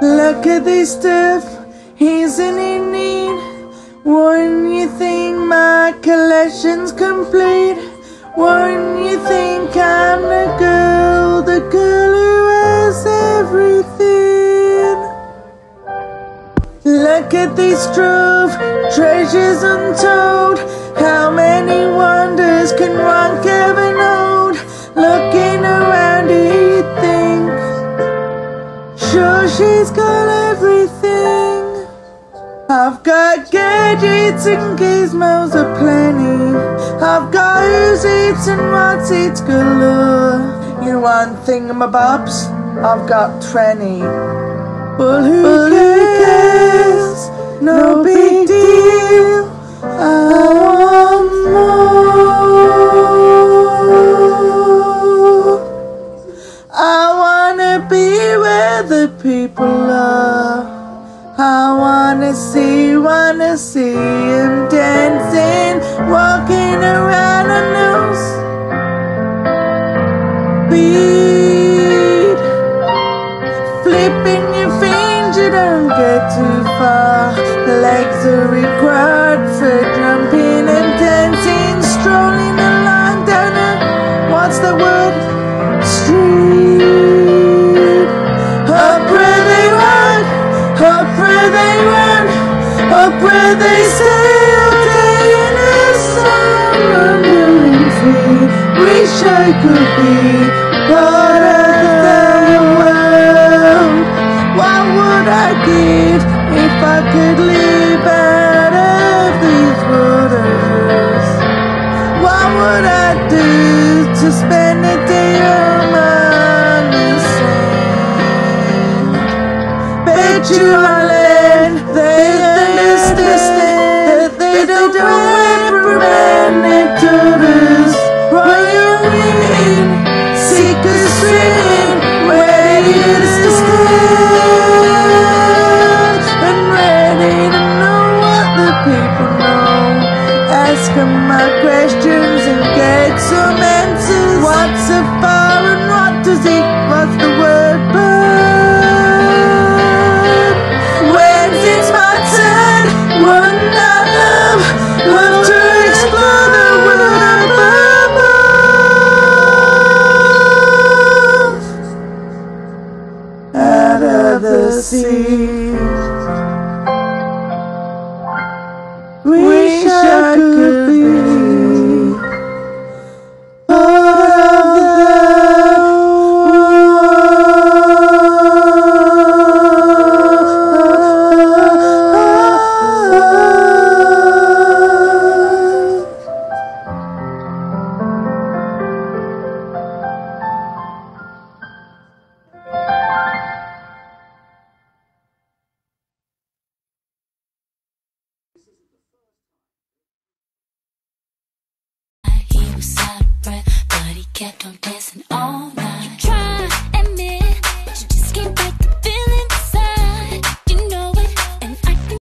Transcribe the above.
Look at this stuff, isn't it neat? Wouldn't you think my collection's complete? Wouldn't you think I'm the girl who has everything? Look at this trove, treasures untold. How many wonders can one ever hold? Looking around, he thinks, sure she's got everything. I've got gadgets and gizmos aplenty. I've got who's eats and what's eats galore. You want thingamabobs? I've got 20. But who cares? No big deal. I want more. I wanna be where the people are. I wanna see him dancing, walking around on those beat. Flipping your fins, you don't get too far. Legs are required for jumping and dancing, strolling along down a, what's the word? Street. Up where they run, up where they run, up where they stay all day in the sun, wandering free. Wish I could be part of the world. What would I give if I could live out of these waters? What would I do to spend a day on the sand? Bet you my land, they understand that they don't reprimand their daughters. What you mean? Seekers stricken, ready to stand and ready to know what the people know. Ask them my questions and get some answers. What's a bar and what does it? What's the word burn? When's it's my turn? Wouldn't I love to explore the world above? Out of the sea. Wish I could be part of the He was out of breath, but he kept on dancing all night.